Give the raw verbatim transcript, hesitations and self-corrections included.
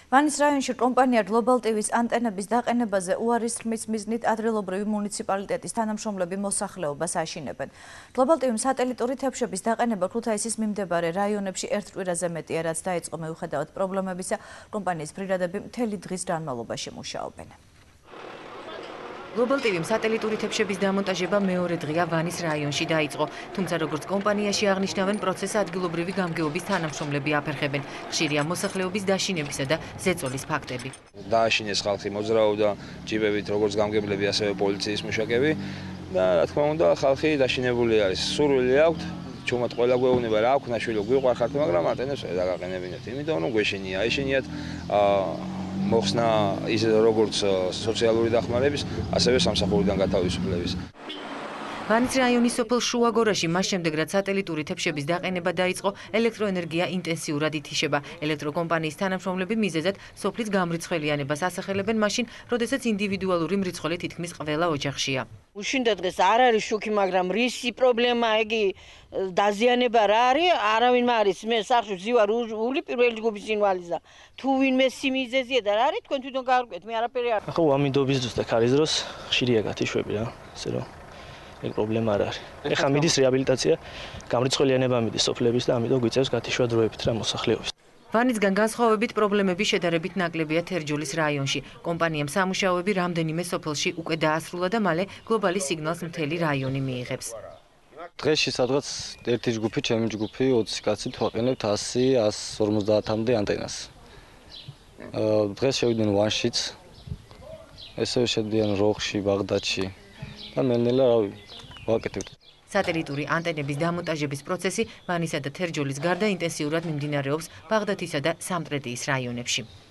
ვანის რაიონში კომპანია Global ტივის ანტენების დაყენებაზე უარის ხმის მიზნით ადრილობრივი მუნიციპალიტეტის თანამშრომლები მოსახლეობას აშინებენ. Global ტივიმ სატელიტური თებშების დაყენება ქუთაისის მიმდებარე რაიონებში ერთ კვირაზე მეტია, რაც დაიწყო მიუხედავად პრობლემებისა, კომპანიის ბრიგადები მთელი დღის განმავლობაში მუშაობენ. Global ტივიმ სატელიტური თებშების დამონტაჟება მეორე დღეა ვანის რაიონში დაიწყო, თუმცა როგორც კომპანიაში აღნიშნავენ, პროცესს ადგილობრივი გამგეობის თანამშრომლები აფერხებენ. ხშირია მოსახლეობის დაშინებისა და ზეწოლის ფაქტები. დააშინეს ხალხი, მოძრაობდა ჯიპებით, როგორც გამგებლები, ასევე პოლიციის მუშაკები და რა თქმა უნდა, ხალხი დაშინებული არის. სურვილი აქვთ, ჩუმად ყველა გვეუბნება რა აქვს, ნაშვილო გვიყვარხართ, მაგრამ ანტენებს ვერ დაგაყენებინებთ, იმიტომ რომ გვეშინია, აიშინიათ მოხსნა ის როგორც სოციალური დახმარების, ასევე სამსახურიდან გათავისუფლების. ვანის რაიონის სოფელ შუაგორაში მას შემდეგ, რაც სატელიტური თებშების დაყენება დაიწყო, ელექტროენერგია ინტენსიურად ითიშება. ელექტროკომპანიის თანამშრომლები მიზეზად სოფლის გამრიცხველიანებას ასახელებენ მაშინ, როდესაც ინდივიდუალური მრიცხველი თითქმის ყველა ოჯახშია. უშინდა დღეს არ არის შუქი, მაგრამ რისი პრობლემა იგი დაზიანება რა არის, არავინ მარის მე სახში ვზივარ ული პირველი ჯგუფის ინვალიზა. თუ ვინმე სიმიზეზია და რა არის, თქვენ თვითონ გავარკვიეთ, მე არაფერი არ. ახლა ამინდობის დროს და ქარის დროს ხშირია გათიშვები რა, ასე რომ ეგ პრობლემა არ არის. ეხლა მიდის რეაბილიტაცია, გამრიცხველიანება მიდის სოფლების და ამიტომ გვიწევს გათიშვა დროებით რა მოსახლეობის. ვანისგან განსხვავებით პრობლემები შედარებით ნაკლებია თერჯოლის რაიონში. კომპანიამ სამუშაოები რამდენიმე სოფელში უკვე დაასრულა და მალე გლობალის სიგნალს მთელი რაიონი მიიღებს. დღეში სადღაც ერთი ჯგუფი, ჩემი ჯგუფი ოცი კაცით ვაყენებთ ასი ასს ორმოცდაათამდე ანტენას. დღეს შევიდნენ ვანშიც, ესე შედიან როხში, ბაღდადში და ნელ-ნელა რავი ვაკეთებთ. სატელიტური ანტენების დამონტაჟების პროცესი ვანისა და თერჯოლის გარდა ინტენსიურად მიმდინარეობს ბაღდათისა და სამტრედიის რაიონებში.